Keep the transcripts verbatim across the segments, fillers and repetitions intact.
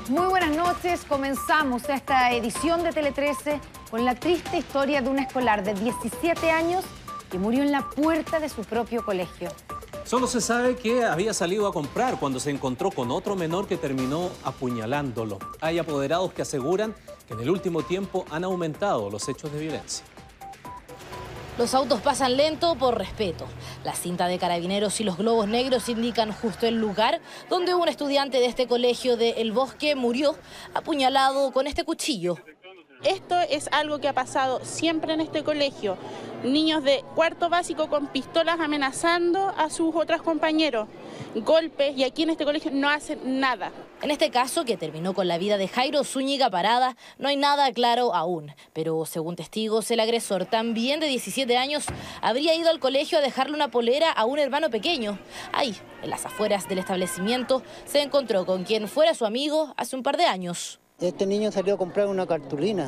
Muy buenas noches. Comenzamos esta edición de Tele trece con la triste historia de una escolar de diecisiete años que murió en la puerta de su propio colegio. Solo se sabe que había salido a comprar cuando se encontró con otro menor que terminó apuñalándolo. Hay apoderados que aseguran que en el último tiempo han aumentado los hechos de violencia. Los autos pasan lento por respeto. La cinta de carabineros y los globos negros indican justo el lugar donde un estudiante de este colegio de El Bosque murió apuñalado con este cuchillo. Esto es algo que ha pasado siempre en este colegio. Niños de cuarto básico con pistolas amenazando a sus otros compañeros. Golpes, y aquí en este colegio no hacen nada. En este caso, que terminó con la vida de Jairo Zúñiga Parada, no hay nada claro aún. Pero según testigos, el agresor, también de diecisiete años, habría ido al colegio a dejarle una polera a un hermano pequeño. Ahí, en las afueras del establecimiento, se encontró con quien fuera su amigo hace un par de años. Este niño salió a comprar una cartulina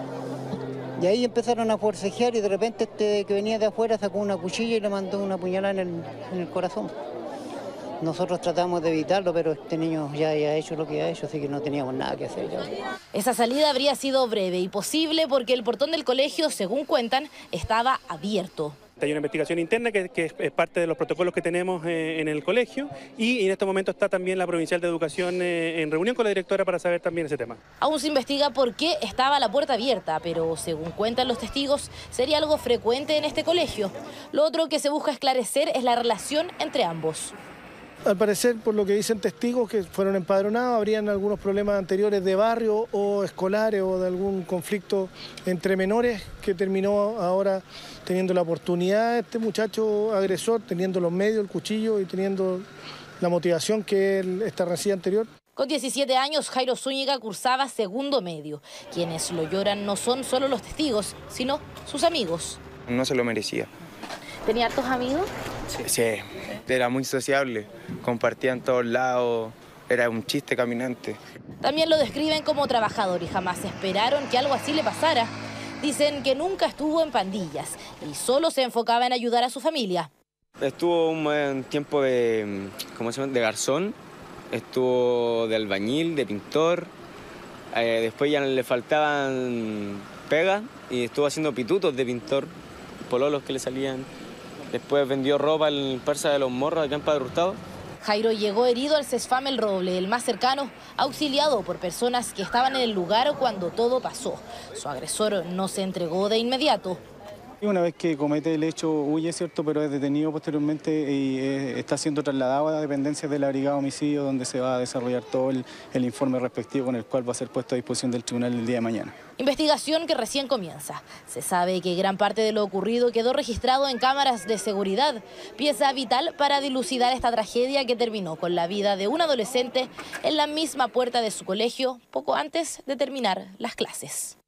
y ahí empezaron a forcejear y de repente este que venía de afuera sacó una cuchilla y le mandó una puñalada en el, en el corazón. Nosotros tratamos de evitarlo, pero este niño ya, ya ha hecho lo que ha hecho, así que no teníamos nada que hacer ya. Esa salida habría sido breve y posible porque el portón del colegio, según cuentan, estaba abierto. Hay una investigación interna que, que es parte de los protocolos que tenemos eh, en el colegio y en este momento está también la Provincial de Educación eh, en reunión con la directora para saber también ese tema. Aún se investiga por qué estaba la puerta abierta, pero según cuentan los testigos, sería algo frecuente en este colegio. Lo otro que se busca esclarecer es la relación entre ambos. Al parecer, por lo que dicen testigos que fueron empadronados, habrían algunos problemas anteriores de barrio o escolares o de algún conflicto entre menores que terminó ahora teniendo la oportunidad este muchacho agresor, teniendo los medios, el cuchillo y teniendo la motivación que es esta rencilla anterior. Con diecisiete años, Jairo Zúñiga cursaba segundo medio. Quienes lo lloran no son solo los testigos, sino sus amigos. No se lo merecía. ¿Tenía hartos amigos? Sí, sí, era muy sociable, compartía en todos lados, era un chiste caminante. También lo describen como trabajador y jamás esperaron que algo así le pasara. Dicen que nunca estuvo en pandillas y solo se enfocaba en ayudar a su familia. Estuvo un buen tiempo de, ¿cómo se llama?, de garzón, estuvo de albañil, de pintor, eh, después ya le faltaban pegas y estuvo haciendo pitutos de pintor, pololos que le salían. Después vendió ropa en Persa de los Morros, acá en Padre Hurtado. Jairo llegó herido al CESFAM El Roble, el más cercano, auxiliado por personas que estaban en el lugar cuando todo pasó. Su agresor no se entregó de inmediato. Una vez que comete el hecho huye, ¿cierto?, pero es detenido posteriormente y eh, está siendo trasladado a dependencias de la Brigada de Homicidio, donde se va a desarrollar todo el, el informe respectivo con el cual va a ser puesto a disposición del tribunal el día de mañana. Investigación que recién comienza. Se sabe que gran parte de lo ocurrido quedó registrado en cámaras de seguridad, pieza vital para dilucidar esta tragedia que terminó con la vida de un adolescente en la misma puerta de su colegio poco antes de terminar las clases.